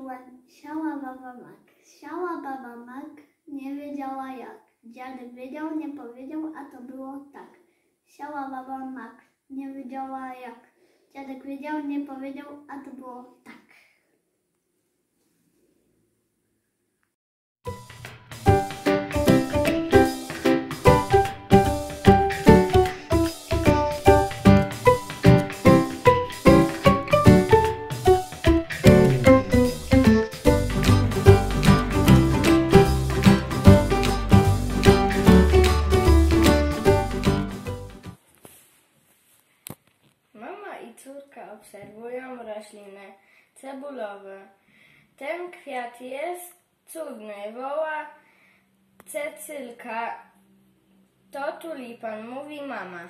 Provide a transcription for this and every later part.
Siała baba mak. Siała baba mak, nie wiedziała jak. Dziadek wiedział, nie powiedział, a to było tak. Siała baba mak, nie wiedziała jak. Dziadek wiedział, nie powiedział, a to było tak. Mama i córka obserwują rośliny cebulowe. Ten kwiat jest cudny, woła Cecylka. To tulipan, mówi mama.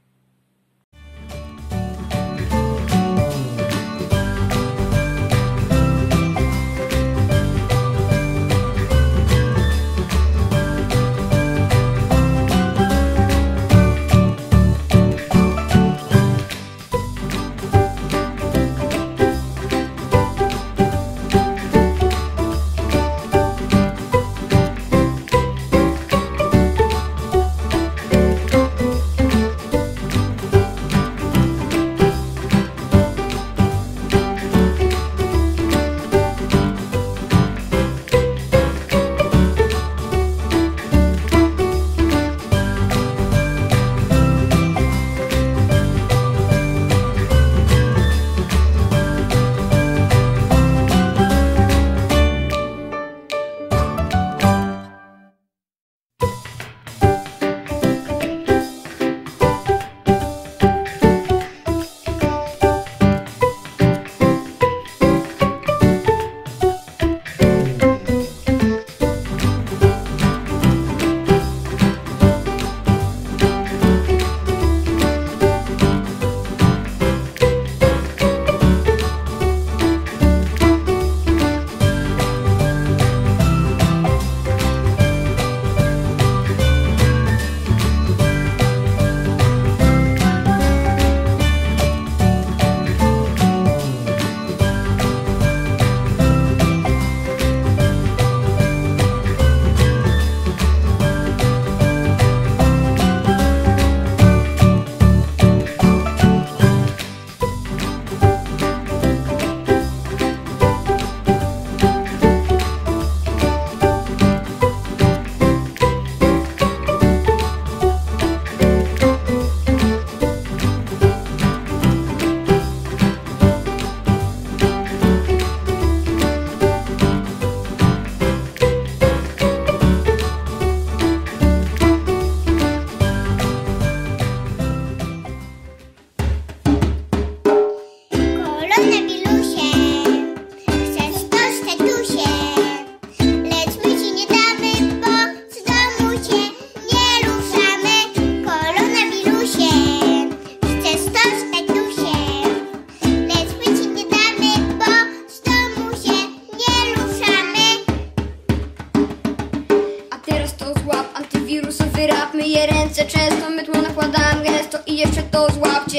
Rap, myję ręce często, mydło nakładam gęsto i jeszcze to złapcie.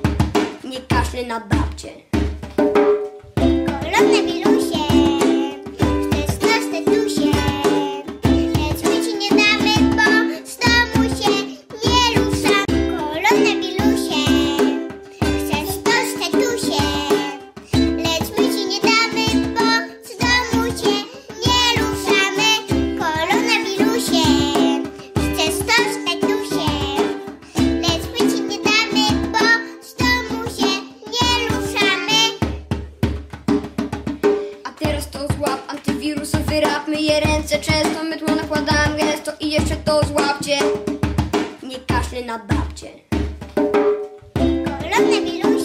Nie kaszle na babcie. Kolorne bilusie, chcesz coś, tetusie, lecz my ci nie damy, bo z domu się nie ruszamy. Kolorne bilusie, chcesz coś, tetusie, lecz my ci nie damy, bo z domu się nie ruszamy. Kolorne bilusie, chcesz coś, tetusie, lecz my ci nie damy, bo z domu się nie ruszamy. A teraz to złap, antywirusowy rap, myję ręce często, mydło nakładam gęsto i jeszcze to złapcie. Nie kaszle na babcie. Kolorne bilusie.